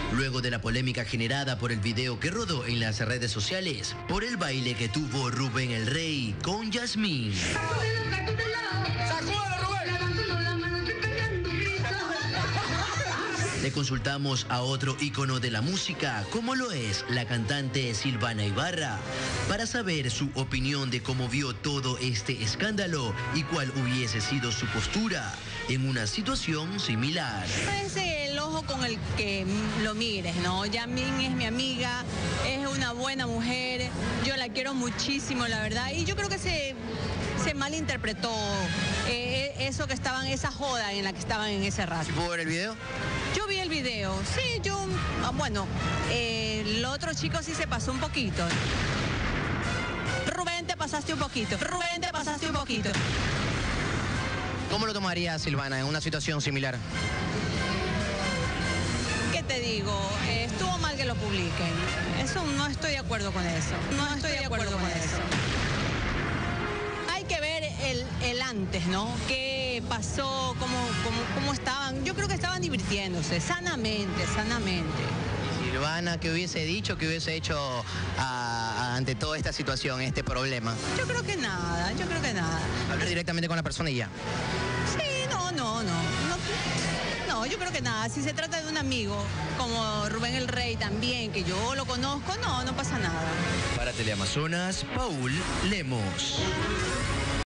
Luego de la polémica generada por el video que rodó en las redes sociales por el baile que tuvo Rubén el Rey con Yasmín. Le consultamos a otro ícono de la música, como lo es la cantante Silvana Ibarra, para saber su opinión de cómo vio todo este escándalo y cuál hubiese sido su postura en una situación similar. Es el ojo con el que lo mires, ¿no? Yasmín es mi amiga, es una buena mujer, yo la quiero muchísimo, la verdad, y yo creo que se malinterpretó eso que estaban, esa joda en la que estaban en ese rato. ¿Pudo ver el video? Yo vi el video, sí, bueno, el otro chico sí se pasó un poquito. Rubén, te pasaste un poquito. Rubén, te pasaste un poquito. ¿Cómo lo tomaría Silvana en una situación similar? ¿Qué te digo? Estuvo mal que lo publiquen. Eso no estoy de acuerdo con eso. No estoy de acuerdo con eso. Hay que ver el antes, ¿no? ¿Qué pasó? ¿Cómo estaban? Yo creo que estaban divirtiéndose, sanamente. Silvana, ¿qué hubiese dicho, qué hubiese hecho ante toda esta situación, este problema? Yo creo que nada. Hablar directamente con la persona y ya. Sí, no, yo creo que nada. Si se trata de un amigo como Rubén el Rey también, que yo lo conozco, no pasa nada. Para Teleamazonas, Paul Lemos.